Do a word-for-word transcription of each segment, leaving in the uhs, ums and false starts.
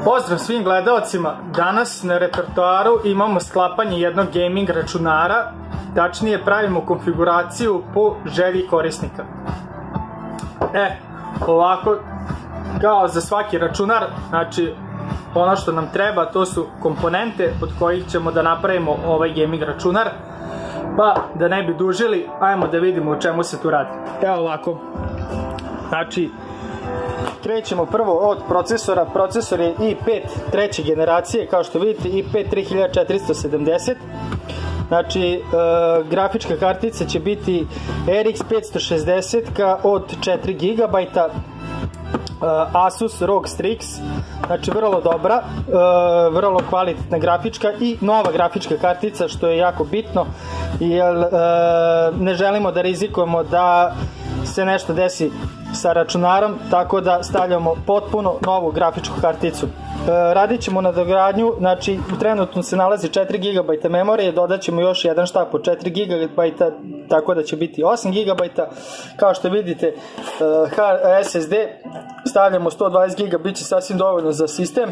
Pozdrav svim gledalcima, danas na repertoaru imamo sklapanje jednog gaming računara, tačnije pravimo konfiguraciju po želji korisnika. E, ovako, kao za svaki računar, znači ono što nam treba to su komponente od kojih ćemo da napravimo ovaj gaming računar, pa da ne bi dužili, ajmo da vidimo o čemu se tu radi. Evo ovako, znači krećemo prvo od procesora. Procesor je i pet treće generacije, kao što vidite i pet tri hiljade četiristo sedamdeset. Znači, e, grafička kartica će biti R X petsto šezdeset od četiri gigabajta, e, Asus R O G Strix, znači vrlo dobra, e, vrlo kvalitetna grafička i nova grafička kartica, što je jako bitno, jer e, ne želimo da rizikujemo da se nešto desi sa računarom, tako da stavljamo potpuno novu grafičku karticu. E, radit ćemo na dogradnju, znači trenutno se nalazi četiri gigabajta memorije, dodat ćemo još jedan štap od četiri gigabajta, tako da će biti osam gigabajta. Kao što vidite, e, S S D stavljamo sto dvadeset giga, bit će sasvim dovoljno za sistem.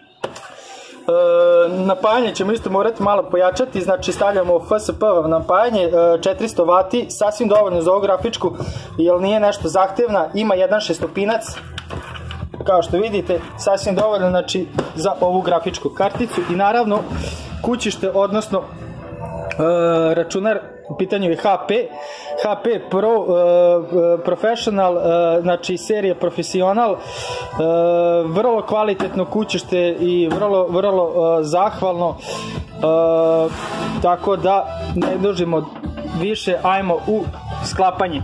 E, napajanje ćemo isto morati malo pojačati, znači stavljamo F S P napajanje, e, četiristo vati, sasvim dovoljno za ovu grafičku, jer nije nešto zahtevna, ima jedan šestopinac, kao što vidite, sasvim dovoljno, znači, za ovu grafičku karticu. I naravno kućište, odnosno e, računar, u pitanju je H P, H P Pro, uh, Professional, uh, znači serija Profesional, uh, vrlo kvalitetno kućište i vrlo, vrlo uh, zahvalno, uh, tako da ne dužimo više, ajmo u sklapanje.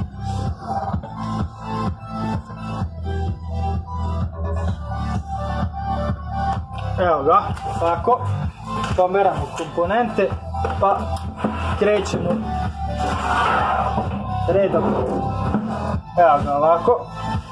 Evo ga, ovako, pomeramo komponente, pa krećemo redom. Evo ga ovako,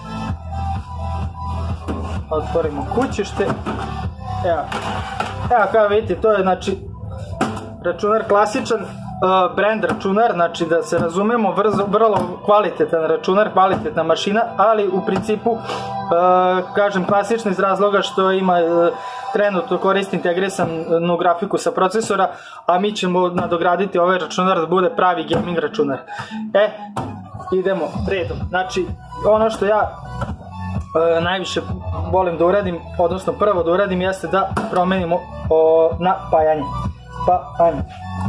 otvorimo kućište. Evo, evo kao vidite, to je znači računar klasičan, uh, brand računar, znači da se razumemo, vrlo, vrlo kvalitetan računar, kvalitetna mašina, ali u principu, uh, kažem klasično iz razloga što ima uh, trenutno koristi integrisanu grafiku sa procesora, a mi ćemo nadograditi ovaj računar da bude pravi gaming računar. E, idemo redom. Znači, ono što ja e, najviše volim da uradim, odnosno prvo da uradim, jeste da promenimo o, napajanje. Pa, ajmo.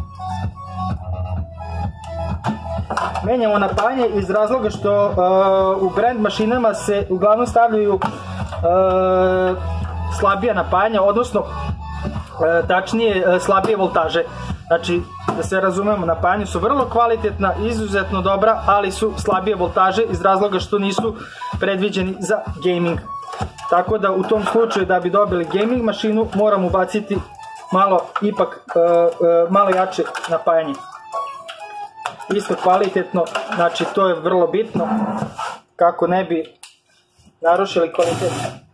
Menjamo napajanje iz razloga što e, u brand mašinama se uglavnom stavljaju e, slabija napajanja, odnosno e, tačnije e, slabije voltaže. Znači, da se razumemo, napajanja su vrlo kvalitetna, izuzetno dobra, ali su slabije voltaže iz razloga što nisu predviđeni za gaming. Tako da u tom slučaju, da bi dobili gaming mašinu, moramo ubaciti malo, ipak, e, e, malo jače napajanje. Isto kvalitetno, znači to je vrlo bitno kako ne bi narušili kvalitet.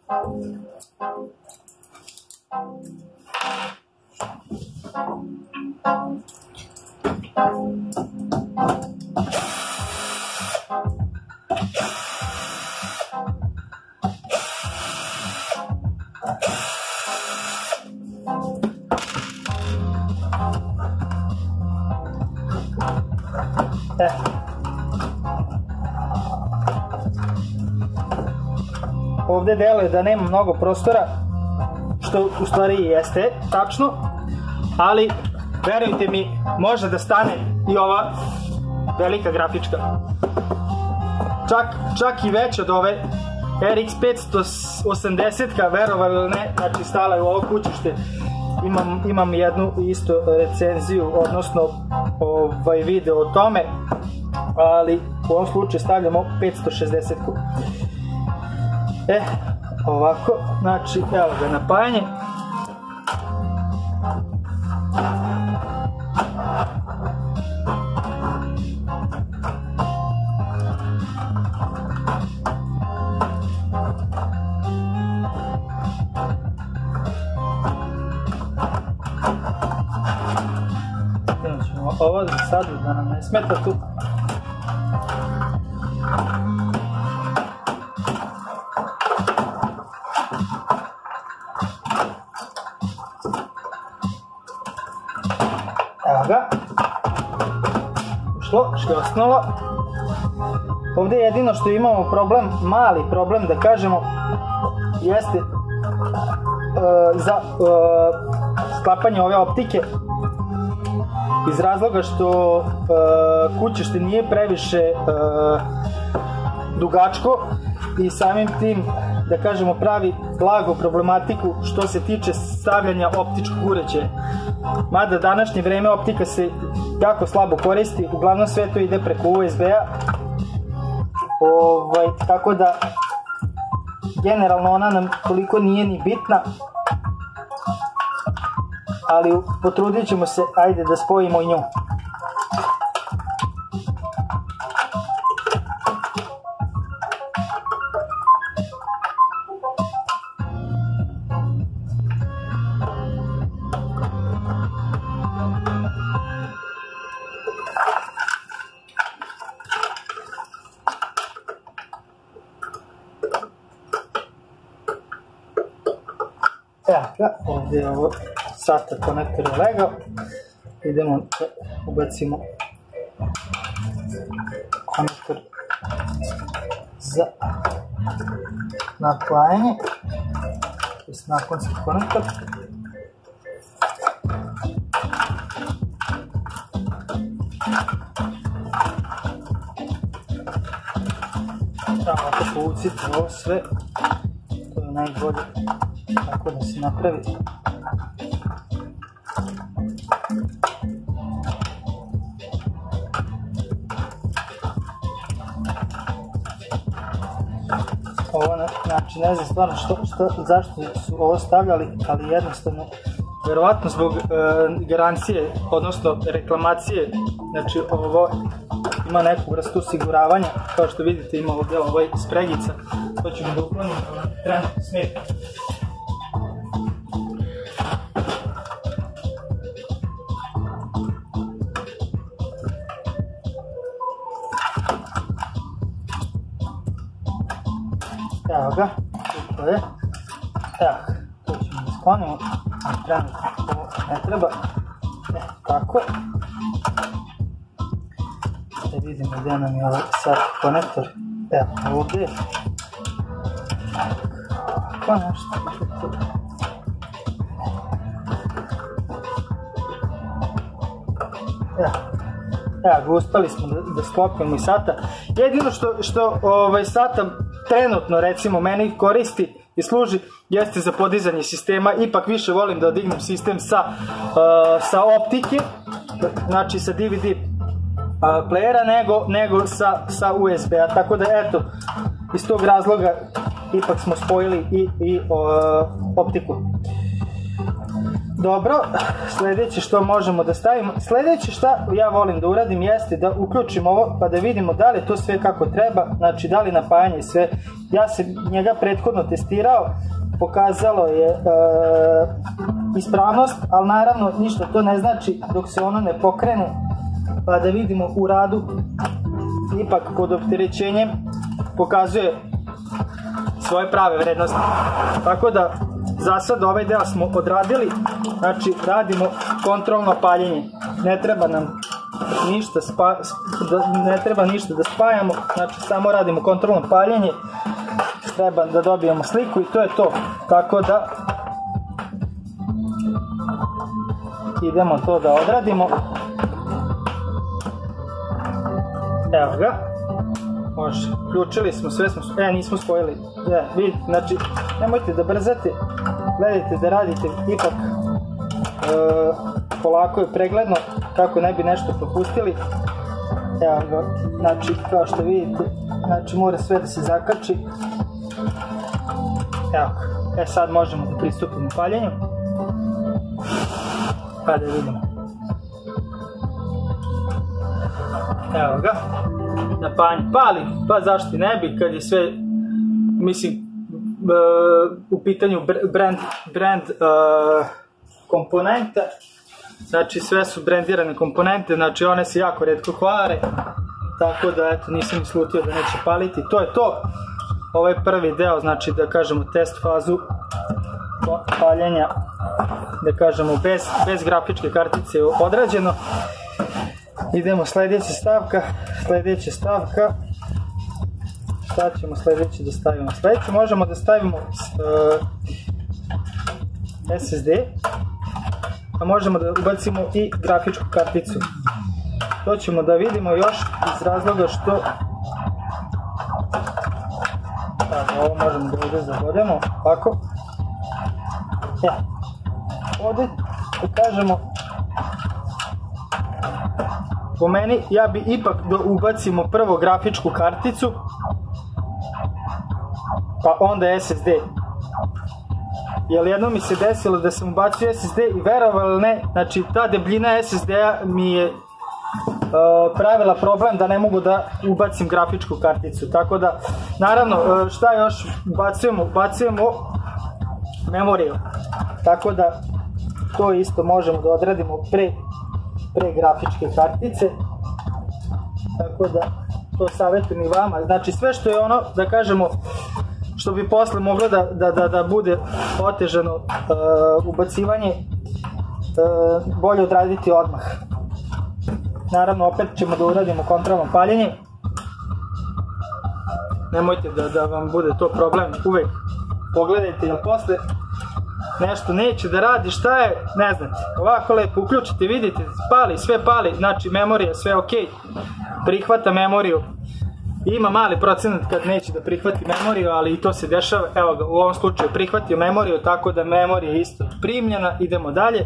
E. Ovde deluje da nema mnogo prostora, što u stvari i jeste tačno, ali verujte mi, može da stane i ova velika grafička. Čak, čak i veća od ove R X petsto osamdeset, verovali ili ne, znači stala je u ovo kućište. Imam, imam jednu isto recenziju, odnosno ovaj video o tome, ali u ovom slučaju stavljamo petsto šezdeset. E, ovako, znači, evo ga napajanje. Ovo za sad da nam ne smeta tu. ga. Ušlo, šljosnulo. Ovdje jedino što imamo problem, mali problem da kažemo, jeste uh, za uh, sklapanje ove optike, iz razloga što uh, kućište nije previše uh, dugačko i samim tim, da kažemo, pravi blago problematiku što se tiče stavljanja optičkog uređaja. Mada današnje vreme optika se jako slabo koristi, uglavnom sve to ide preko U S B-a. Ovaj, tako da generalno ona nam toliko nije ni bitna, ali potrudit ćemo se, ajde da spojimo i nju. Evo ga, ovdje je ovo SATA konektor je legao, idemo da ubacimo konektor za napajanje, to je naponski konektor. Ovako povucite ovo sve, to je najbolje tako da se napravi. Ovo, znači, ne znam stvarno što, što, zašto su ovo stavljali, ali jednostavno, verovatno zbog e, garancije, odnosno reklamacije, znači ovo ima neku vrstu osiguravanja, kao što vidite ima ovdje ovaj spregica, to ćemo da uklonimo, trenutno smeta. Evo ga, to je, evo, to ćemo da sklonimo, trenutno ovo ne treba, e, tako. Da vidimo gdje nam je ovaj sad konektor, evo ovdje, tako nešto, evo. Evo, uspeli smo da, da sklopimo i SATA. Jedino što, što ovaj, SATA trenutno, recimo, meni koristi i služi, jeste za podizanje sistema. Ipak više volim da dignem sistem sa, uh, sa optike, znači sa D V D uh, playera, nego, nego sa, sa U S B-a. Tako da, eto, iz tog razloga ipak smo spojili i, i uh, optiku. Dobro, sljedeće što možemo da stavimo, sljedeće što ja volim da uradim jeste da uključim ovo pa da vidimo da li to sve kako treba, znači da li napajanje i sve. Ja sam njega prethodno testirao, pokazalo je e, ispravnost, ali naravno ništa to ne znači dok se ono ne pokrene, pa da vidimo u radu, ipak pod opterećenjem pokazuje svoje prave vrednosti. Tako da za sad ovaj deo smo odradili, znači radimo kontrolno paljenje, ne treba nam ništa, spa, da, ne treba ništa da spajamo, znači samo radimo kontrolno paljenje, treba da dobijemo sliku i to je to, tako da idemo to da odradimo. Evo ga. Može, uključili smo, sve smo, e, nismo spojili, e, vidite, znači, nemojte da brzate, gledajte da radite ipak e, polako i pregledno, kako ne bi nešto propustili. Evo ga, znači, kao što vidite, znači, mora sve da se zakači. Evo ga, e, sad možemo da pristupimo paljenju, pa da vidimo. Evo ga. Napajanje pali, pa zašto ne bi kad je sve, mislim, uh, u pitanju brand, brand uh, komponente, znači sve su brandirane komponente, znači one se jako retko kvare, tako da eto nisam slutio da neće paliti, to je to. Ovaj prvi deo, znači da kažemo test fazu paljenja, da kažemo, bez, bez grafičke kartice je odrađeno. Idemo sljedeća stavka, sljedeća stavka, šta ćemo sljedeće da stavimo? Sljedeće možemo da stavimo uh, S S D, a možemo da ubacimo i grafičku karticu. To ćemo da vidimo još iz razloga što tako, ovo možemo da ovdje zavodemo, ovako. E, ovdje da kažemo, po meni, ja bi ipak da ubacimo prvo grafičku karticu, pa onda S S D. Jer jedno mi se desilo da sam ubacio S S D i verovali ili ne, znači ta debljina S S D-a mi je Uh, pravila problem da ne mogu da ubacim grafičku karticu, tako da naravno uh, šta još ubacujemo, ubacujemo memoriju, tako da to isto možemo da odradimo pre, pre grafičke kartice, tako da to savjetujem i vama, znači sve što je ono, da kažemo, što bi posle moglo da, da, da, da bude otežano uh, ubacivanje, uh, bolje odraditi odmah. Naravno, opet ćemo da uradimo kontrolno paljenje. Nemojte da, da vam bude to problem, uvek pogledajte, jer posle nešto neće da radi, šta je, ne znate. Ovako lepo uključite, vidite, pali, sve pali, znači memorija, sve ok, prihvata memoriju. Ima mali procenat kad neće da prihvati memoriju, ali i to se dešava, evo ga, u ovom slučaju prihvatio memoriju, tako da memorija je isto primljena, idemo dalje.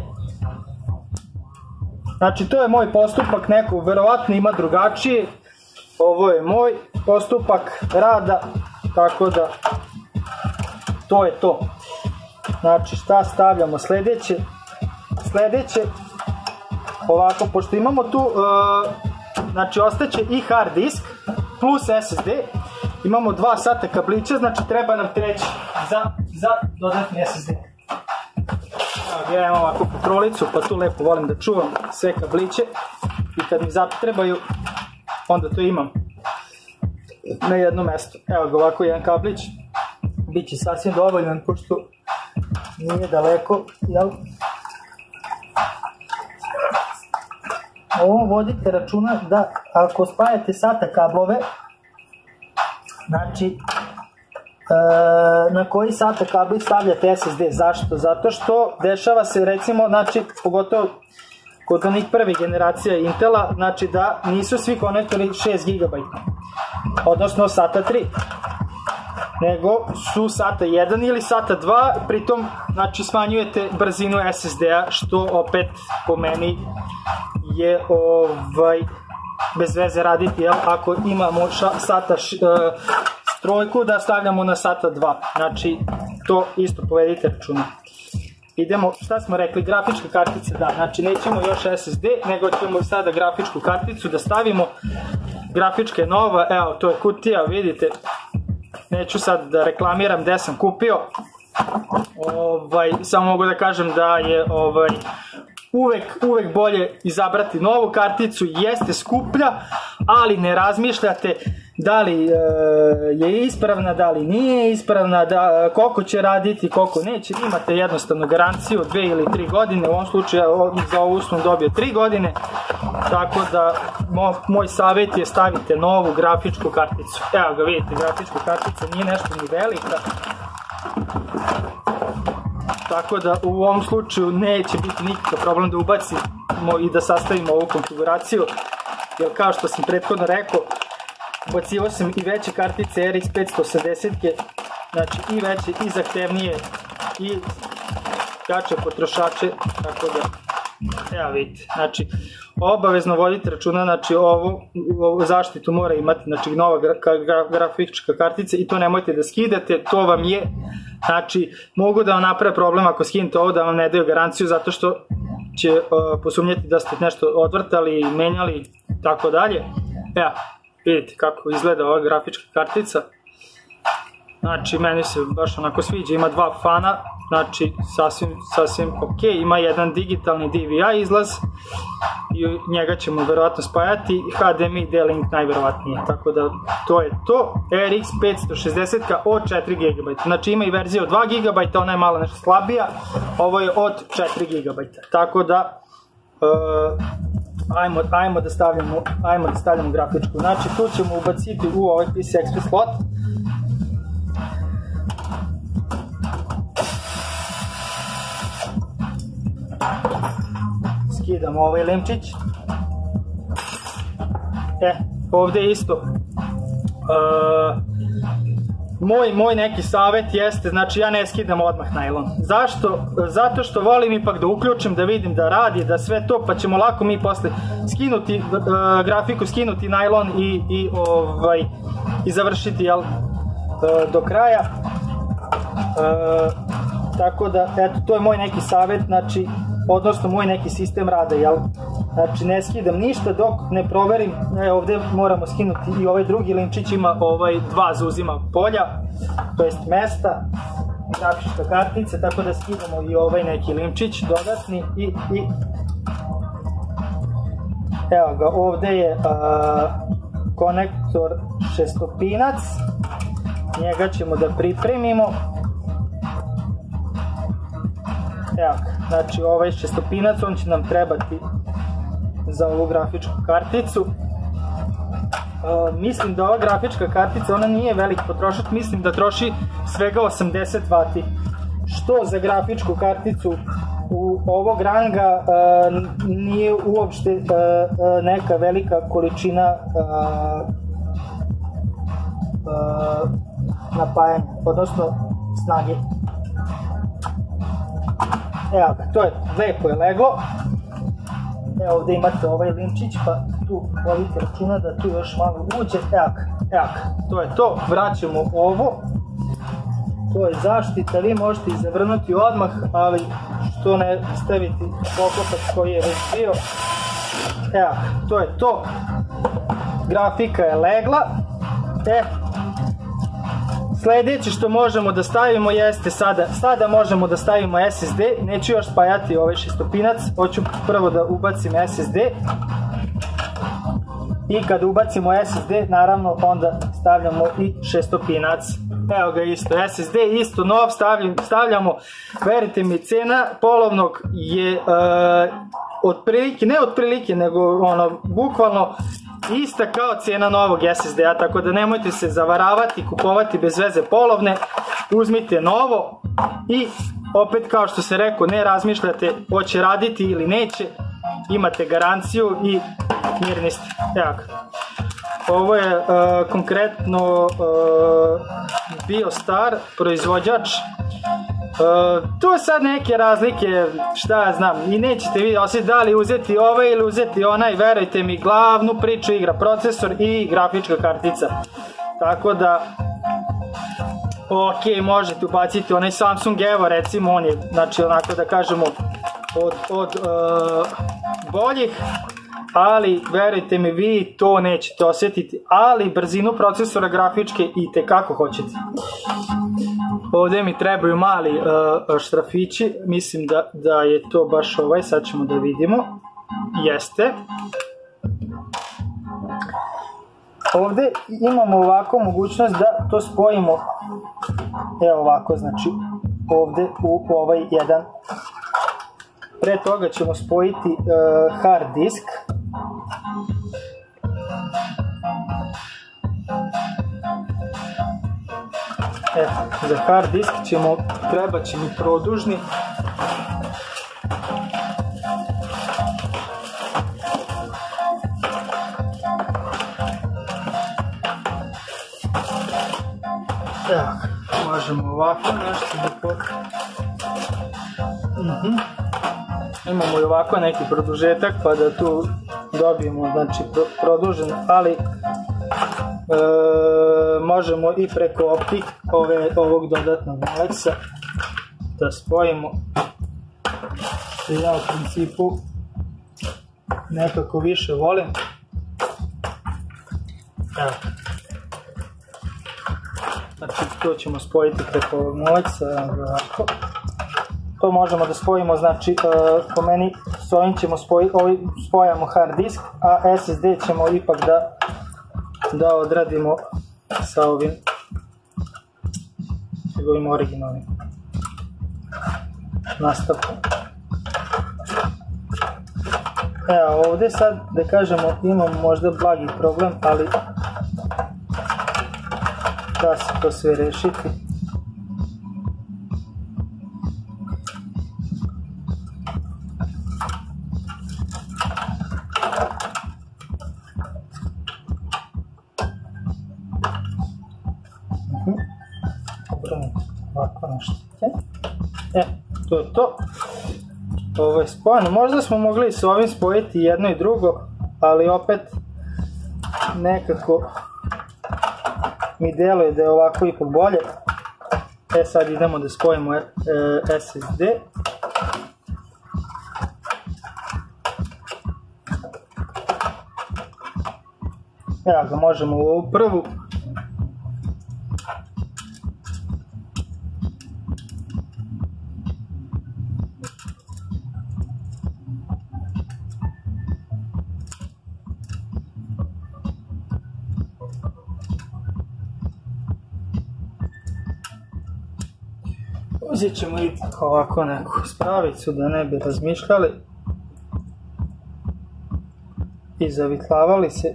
Znači, to je moj postupak, neko verovatno ima drugačije, ovo je moj postupak rada, tako da to je to. Znači, šta stavljamo sljedeće? Sljedeće, ovako, pošto imamo tu, uh, znači, ostaće i hard disk plus S S D, imamo dva sata kablića, znači treba nam treći za, za dodatni S S D. Ja imam ovakvu kontrolicu, pa tu lepo volim da čuvam sve kabliće i kad mi zatrebaju, onda to imam na jednom mjestu. Evo ga, ovako jedan kablić, bit će sasvim dovoljan, pošto nije daleko, jel? Ovo vodite računa da ako spajate sata kablove, znači E, na koji sata kabli stavljate S S D. Zašto? Zato što dešava se, recimo, znači, pogotovo kod onih prvih generacija Intela, znači da nisu svi konektori šest gigabajta, odnosno sata tri, nego su sata jedan ili sata dva, pritom, znači, smanjujete brzinu S S D-a, što opet po meni je ovaj, bez veze raditi, jel, ako imamo ša, sata š, uh, trojku da stavljamo na sata dva, znači to isto povedite računa. Idemo, šta smo rekli, grafička kartica, da, znači nećemo još S S D, nego ćemo sada grafičku karticu da stavimo. Grafička je nova, evo, to je kutija, vidite, neću sad da reklamiram gde sam kupio, ovaj, samo mogu da kažem da je ovaj, uvek, uvek bolje izabrati novu karticu, jeste skuplja, ali ne razmišljate da li e, je ispravna, da li nije ispravna, da, koliko će raditi, koliko neće. Imate jednostavno garanciju dve ili tri godine, u ovom slučaju za ovu sam dobio tri godine, tako da mo, moj savjet je stavite novu grafičku karticu. Evo ga, vidite, grafička kartica nije nešto ni velika, tako da u ovom slučaju neće biti nikakav problem da ubacimo i da sastavimo ovu konfiguraciju, jer kao što sam prethodno rekao, ubacivao sam i veće kartice R X petsto osamdeset, znači i veće, i zahtevnije, i jače potrošače, tako da, evo vidite, znači, obavezno vodite računa, znači, ovu, ovu zaštitu mora imati, znači, nova gra, gra, grafička kartica, i to nemojte da skidate, to vam je, znači, mogu da vam naprave problem ako skinete ovo, da vam ne daju garanciju, zato što će uh, posumnjati da ste nešto odvrtali, menjali, tako dalje. Evo, vidite kako izgleda ova grafička kartica. znači meni se baš onako sviđa, ima dva fana, znači sasvim, sasvim ok, ima jedan digitalni D V I izlaz i njega ćemo verovatno spajati, H D M I D-Link najverovatnije, tako da to je to. R X petsto šezdeset od četiri giga, znači ima i verzija od dva giga, ona je malo nešto slabija, ovo je od četiri giga, tako da uh, ajmo, ajmo, da stavljamo, ajmo da stavljamo grafičku, znači tu ćemo ubaciti u ovaj P C Express slot. Skidamo ovaj limčić. E, ovde je isto uh, moj, moj neki savjet jeste, znači ja ne skidam odmah najlon. Zašto? Zato što volim ipak da uključim, da vidim da radi, da sve to, pa ćemo lako mi posle skinuti uh, grafiku, skinuti najlon i, i, ovaj, i završiti, jel, uh, do kraja. Uh, tako da, eto, to je moj neki savjet, znači, odnosno moj neki sistem rada, jel? Znači ne skidam ništa dok ne proverim, e, ovde moramo skinuti i ovaj drugi limčić ima ovaj dva zauzima polja, to jest mesta, grafička kartica, tako da skidamo i ovaj neki limčić dodatni i, i evo ga, ovde je a, konektor šestopinac, njega ćemo da pripremimo. Evo, znači ovaj šestopinac, on će nam trebati za ovu grafičku karticu. Uh, mislim da ova grafička kartica, ona nije velik potrošač, mislim da troši svega osamdeset vati, što za grafičku karticu u ovog ranga uh, nije uopšte uh, uh, neka velika količina uh, uh, napajanja, odnosno snage. Evo ga, to je, lepo je leglo. Evo ovde imate ovaj limčić, pa tu vodite računa da tu još malo uđe. Evo ga, evo ga, to je to. Vraćamo ovo. To je zaštita, vi možete i zavrnuti odmah, ali što ne staviti poklopac koji je već bio. Evo ga, to je to. Grafika je legla. E, sledeće što možemo da stavimo jeste sada, sada možemo da stavimo S S D, neću još spajati ovaj šestopinac, hoću prvo da ubacim S S D i kada ubacimo S S D, naravno onda stavljamo i šestopinac. Evo ga isto, S S D isto nov, stavljamo, verite mi, cena polovnog je uh, otprilike, ne otprilike, nego ono, bukvalno ista kao cijena novog S S D-a, tako da nemojte se zavaravati, kupovati bez veze polovne, uzmite novo i opet kao što se rekao, ne razmišljate hoće raditi ili neće, imate garanciju i mirni ste. Evo ga. Ovo je uh, konkretno uh, Biostar, proizvođač. Uh, tu je sad neke razlike, šta ja znam, i nećete vi osjetiti da li uzeti ovaj ili uzeti onaj, verujte mi, glavnu priču igra procesor i grafička kartica. Tako da, ok, možete ubaciti onaj Samsung Evo, recimo, on je, znači, onako da kažemo, od, od uh, boljih, ali verujte mi, vi to nećete osjetiti, ali brzinu procesora grafičke i tekako hoćete. Ovde mi trebaju mali uh, štrafići, mislim da, da je to baš ovaj, sad ćemo da vidimo, jeste. Ovde imamo ovako mogućnost da to spojimo, evo ovako, znači ovde u ovaj jedan. Pre toga ćemo spojiti uh, hard disk. Evo, za hard disk ćemo, treba će mi produžni. Evo, možemo ovako nešto da potrebno. Mhm. Imamo i ovako neki produžetak pa da tu dobijemo, znači, produžen, ali e, možemo i preko optik ove, ovog dodatnog Alexa da spojimo, što ja u principu nekako više volim. Evo. Znači, to ćemo spojiti preko ovog muleksa, ovako. To možemo da spojimo, znači po meni s ovim ćemo spojiti, spojamo hard disk, a S S D ćemo ipak da da odradimo sa ovim njegovim originalnim nastavkom. Evo ovdje sad da kažemo imamo možda blagi problem, ali da se to sve rešiti. Ovako nešto. E, to je to. Ovo je spojeno. Možda smo mogli s ovim spojiti jedno i drugo, ali opet nekako mi deluje da je ovako ipak bolje. E sad idemo da spojimo S S D. Evo ga, možemo u ovu prvu. Uzet ćemo i ovako neku spravicu da ne bi razmišljali i zavitlavali se.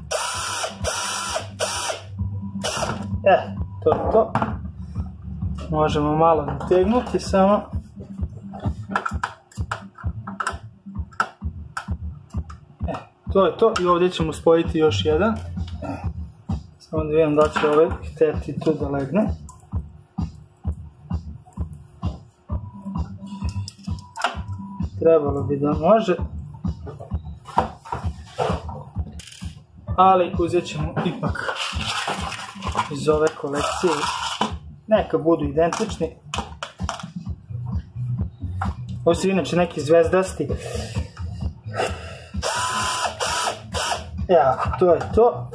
E, to je to. Možemo malo nategnuti samo. E, to je to i ovdje ćemo spojiti još jedan. Samo da vidim da će ovaj hteti tu da legne. Trebalo bi da može, ali uzet ćemo ipak iz ove kolekcije, neka budu identični. Ovo su inače neki zvezdasti. Evo, to je to.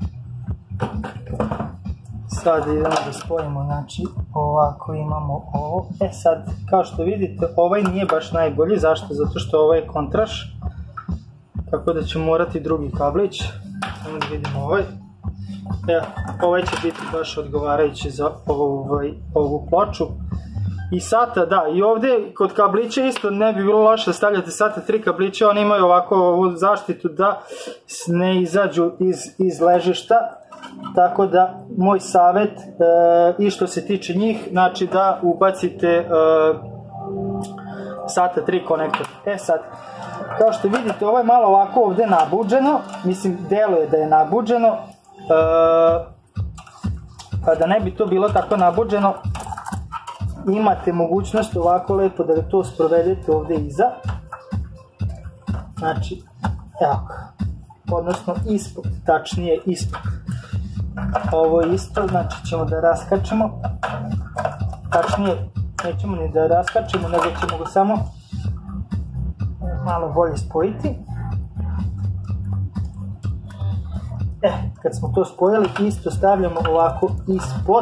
Sad idemo da spojimo, znači ovako imamo ovo. E sad, kao što vidite, ovaj nije baš najbolji. Zašto? Zato što ovaj je kontraš. Tako da ćemo morati drugi kablić. Samo da vidimo ovaj. Evo, ovaj će biti baš odgovarajući za ovu ploču. I sata, da, i ovdje kod kablića isto ne bi bilo loše stavljati sata tri kablića. Oni imaju ovako ovu zaštitu da ne izađu iz ležišta. Tako da, moj savjet i što se tiče njih, znači da ubacite sata tri konektor. E sad, kao što vidite, ovo je malo ovako ovdje nabuđeno, mislim, deluje da je nabuđeno, pa da ne bi to bilo tako nabuđeno, imate mogućnost ovako lepo da to sprovedete ovdje iza, znači, evo, odnosno ispod, tačnije ispod. Ovo je isto, znači ćemo da raskačemo, tačnije nećemo ni da raskačemo, nego ćemo ga samo malo bolje spojiti. E, kad smo to spojili, isto stavljamo ovako ispod.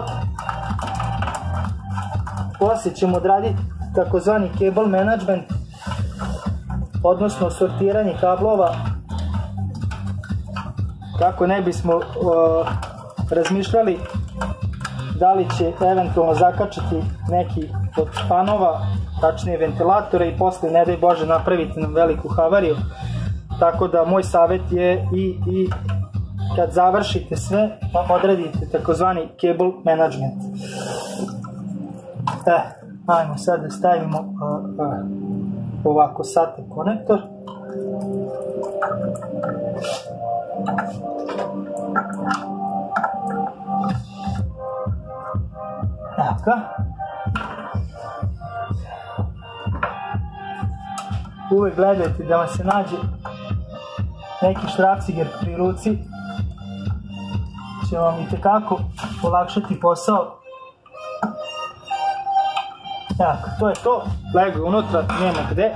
Poslije ćemo odraditi takozvani cable management, odnosno sortiranje kablova, kako ne bismo razmišljali da li će eventualno zakačati neki od fanova, tačnije ventilatora, i posle, ne daj Bože, napraviti nam veliku havariju. Tako da moj savjet je i kad završite sve, odradite takozvani cable management. E, ajmo sad da stavimo ovako sata konektor. Tako. Uvek gledajte da vam se nađe neki štrapciger pri ruci, će vam itekako olakšati posao. Tako, to je to, lego unutra, nema gde.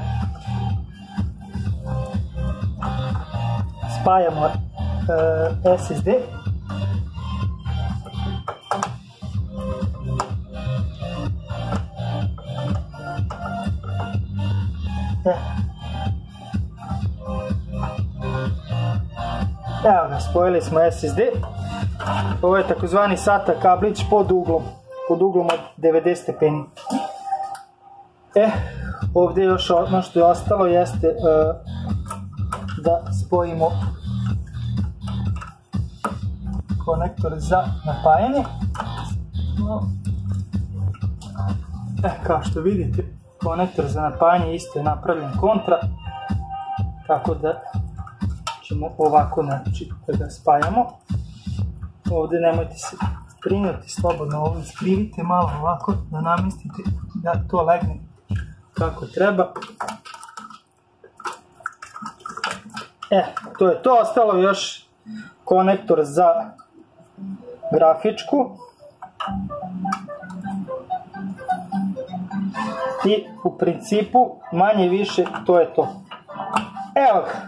Spajamo S S D. Evo ga, spojili smo S S D. Ovo je takozvani SATA kablić pod uglom, pod uglom od devedeset stepeni. E, ovdje još ono što je ostalo jeste uh, da spojimo konektor za napajanje. E, kao što vidite, konektor za napajanje isto je napravljen kontra, tako da ćemo ovako znači da ga spajamo. Ovdje nemojte se brinuti, slobodno ovo iskrivite malo ovako da namestite da to legne kako treba. E, to je to, ostalo još konektor za grafičku i u principu manje više to je to. Evo ga,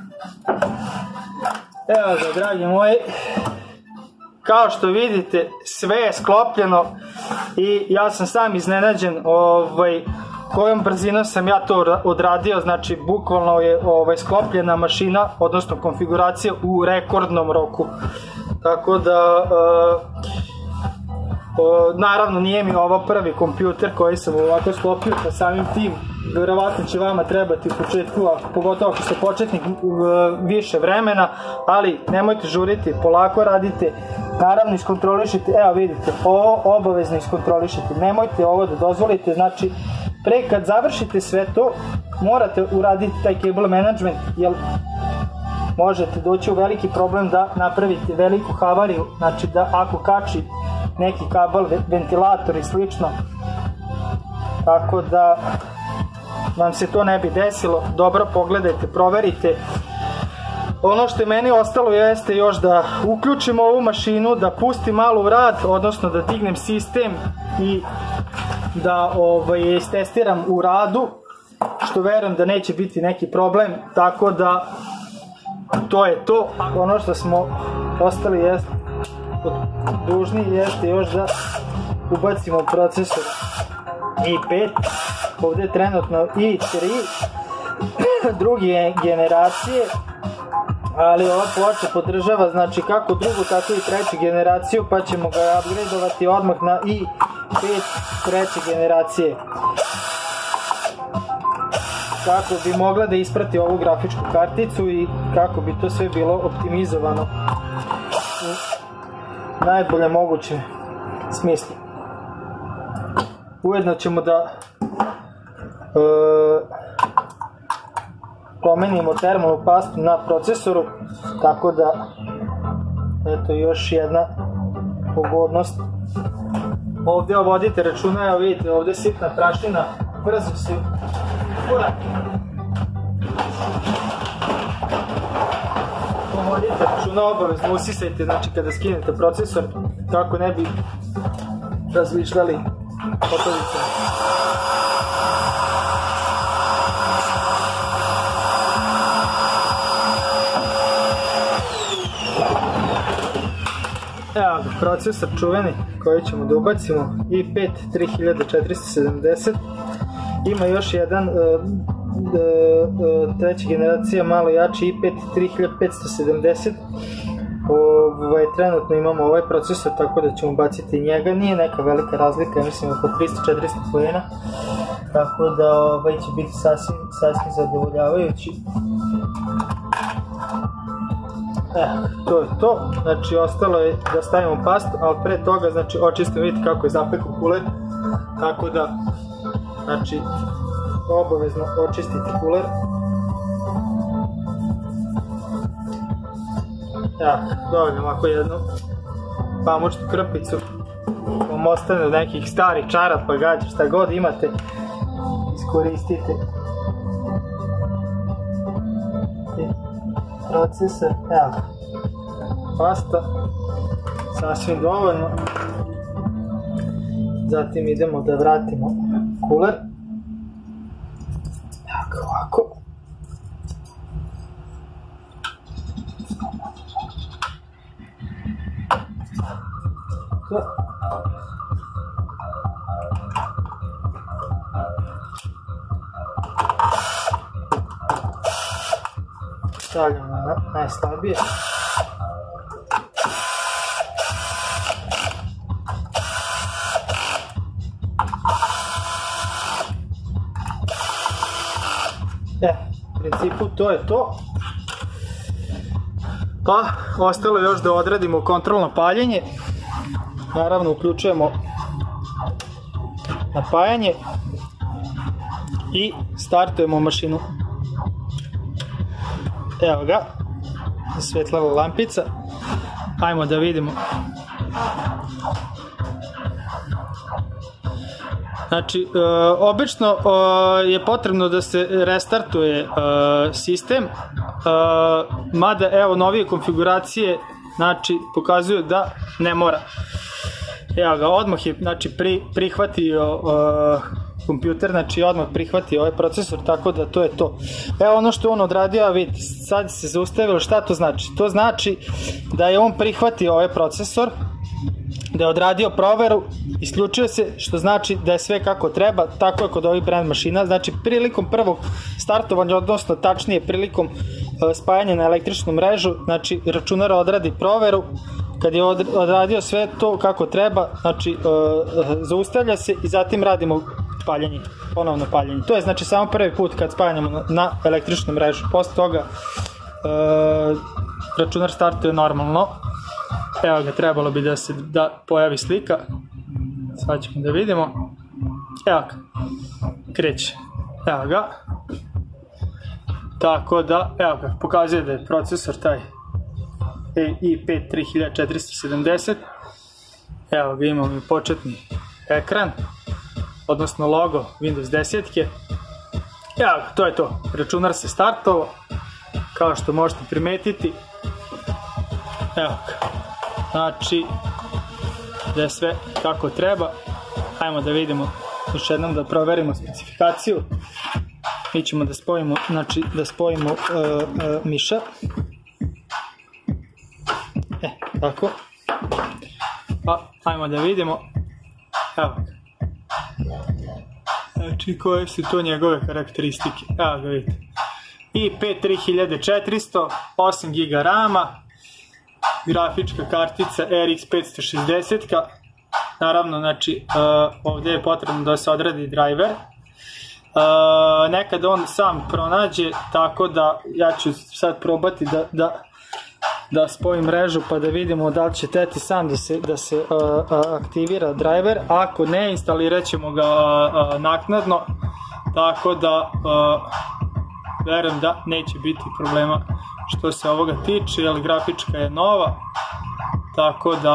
evo ga dragi moji, kao što vidite sve je sklopljeno i ja sam sam iznenađen ovaj, kojom brzinom sam ja to odradio, znači bukvalno je ovaj, sklopljena mašina, odnosno konfiguracija u rekordnom roku. Tako da, uh, uh, naravno nije mi ovo prvi kompjuter koji sam ovako sklopio, pa samim tim verovatno će vama trebati u početku, a pogotovo ako ste početnik, više vremena, ali nemojte žuriti, polako radite, naravno iskontrolišite, evo vidite, ovo obavezno iskontrolišite, nemojte ovo da dozvolite, znači pre kad završite sve to, morate uraditi taj cable management, jer možete doći u veliki problem da napravite veliku havariju, znači da ako kači neki kabel, ventilator i slično, tako da vam se to ne bi desilo, dobro pogledajte, proverite. Ono što je meni ostalo jeste još da uključim ovu mašinu, da pustim malo u rad, odnosno da dignem sistem i da ovaj, istestiram u radu, što verujem da neće biti neki problem, tako da to je to. Ono što smo ostali jeste, dužni jeste još da ubacimo procesor i pet, ovdje je trenutno i tri druge generacije, ali ova ploča podržava znači kako drugu tako i treću generaciju, pa ćemo ga upgradeovati odmah na i pet treće generacije, kako bi mogla da isprati ovu grafičku karticu i kako bi to sve bilo optimizovano u najbolje mogućem smislu. Ujedno ćemo da e, promenimo termalnu pastu na procesoru, tako da eto još jedna pogodnost. Ovdje vodite računa, evo vidite, ovdje je sitna prašina, brzo se ura. Vodite računa, obavezno usisajte, znači kada skinete procesor, kako ne bi razmišljali potovice. Evo ga, procesor čuveni koji ćemo da ubacimo, i pet tri hiljade četiristo sedamdeset, ima još jedan uh, uh, treća generacija malo jači, i pet tri hiljade petsto sedamdeset. Ovaj, trenutno imamo ovaj procesor, tako da ćemo baciti njega, nije neka velika razlika, ja mislim oko tristo do četiristo poena, tako da ovaj će biti sasvim, sasvim zadovoljavajući. E, to je to, znači ostalo je da stavimo pastu, ali pre toga znači očistimo, vidite kako je zapekao kuler, tako da znači obavezno očistite kuler. Ja, dovoljno ovako jednu pamučnu krpicu, vam ostane od nekih starih čarapa, gaća, šta god imate, iskoristite. Procesor, evo, pasta, sasvim dovoljno. Zatim idemo da vratimo kuler. Tako, ovako. To. stavljamo na najslabije. E, u principu to je to. Pa, ostalo je još da odradimo kontrolno paljenje. Naravno, uključujemo napajanje i startujemo mašinu. Evo ga, zasvetlala lampica. Ajmo da vidimo. Znači, e, obično e, je potrebno da se restartuje e, sistem, e, mada evo novije konfiguracije znači, pokazuju da ne mora. Evo ga, odmah je znači, pri, prihvatio e, kompjuter, znači odmah prihvatio ovaj procesor, tako da to je to. Evo ono što on odradio, vidite, sad se zaustavilo, šta to znači? To znači da je on prihvatio ovaj procesor, da je odradio proveru, isključio se, što znači da je sve kako treba, tako je kod ovih brand mašina, znači prilikom prvog startovanja, odnosno tačnije prilikom uh, spajanja na električnu mrežu, znači računar odradi proveru, kad je odradio sve to kako treba, znači uh, zaustavlja se i zatim radimo paljenje, ponovno paljenje. To je znači samo prvi put kad spajanjamo na, na električnu mrežu, posle toga uh, računar startuje normalno. Evo ga, trebalo bi da se da pojavi slika. Sad ćemo da vidimo. Evo ga, kreće. Evo ga. Tako da, evo ga, pokazuje da je procesor taj i pet tri četiri sedam nula. Evo ga, imamo i početni ekran, odnosno logo Windows deset. Evo ga, to je to. Računar se startovao, kao što možete primetiti. Evo ga. Znači, da je sve kako treba. Ajmo da vidimo, još jednom da proverimo specifikaciju. Mi ćemo da spojimo, znači, da spojimo uh, uh, miša. E, tako. Pa, ajmo da vidimo. Evo ga. Znači, koje su to njegove karakteristike. Evo ga vidite. i pet tri četiristo, osam giga rama, grafička kartica R X petsto šezdeset, naravno, znači, uh, ovdje je potrebno da se odradi driver. Uh, nekad on sam pronađe, tako da ja ću sad probati da, da, da spojim mrežu pa da vidimo da li će teti sam da se, da se uh, uh, aktivira driver. Ako ne, instalirat ćemo ga uh, uh, naknadno, tako da uh, verujem da neće biti problema što se ovoga tiče, jer grafička je nova, tako da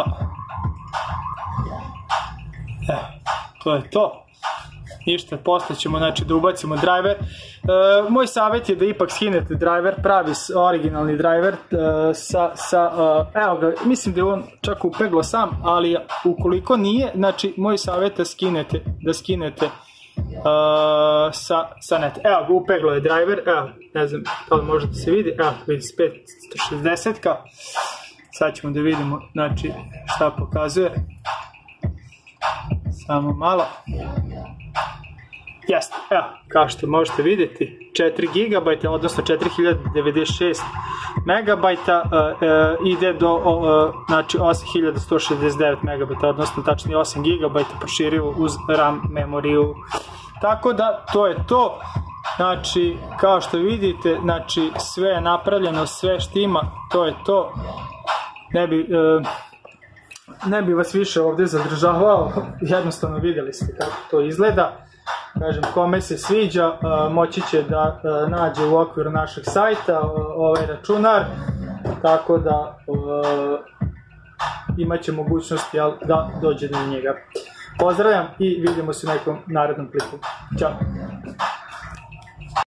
evo, to je to. Ništa, posle ćemo znači, da ubacimo driver. E, moj savjet je da ipak skinete driver, pravi originalni driver e, sa, sa e, evo ga, mislim da je on čak upeglo sam, ali ukoliko nije, znači moj savjet je da skinete, da skinete e, sa, sa neta. Evo ga, upeglo je driver, evo, ne znam da li može da se vidi, evo, vidi se petsto šezdeset. Sad ćemo da vidimo, znači, šta pokazuje. Samo malo. Jeste, evo, kao što možete vidjeti, četiri gigabajta, odnosno četiri hiljade devedeset šest megabajta, uh, uh, ide do uh, znači osam hiljada sto šezdeset devet megabajta, odnosno tačnije osam gigabajta proširivo uz RAM memoriju. Tako da, to je to. Znači, kao što vidite, znači, sve je napravljeno, sve štima, to je to. Ne bi... Uh, ne bi vas više ovdje zadržavao, jednostavno vidjeli ste kako to izgleda. Kažem, kome se sviđa, moći će da nađe u okviru našeg sajta ovaj računar, tako da imaće mogućnost da dođe do njega. Pozdravljam i vidimo se u nekom narednom klipu. Ćao!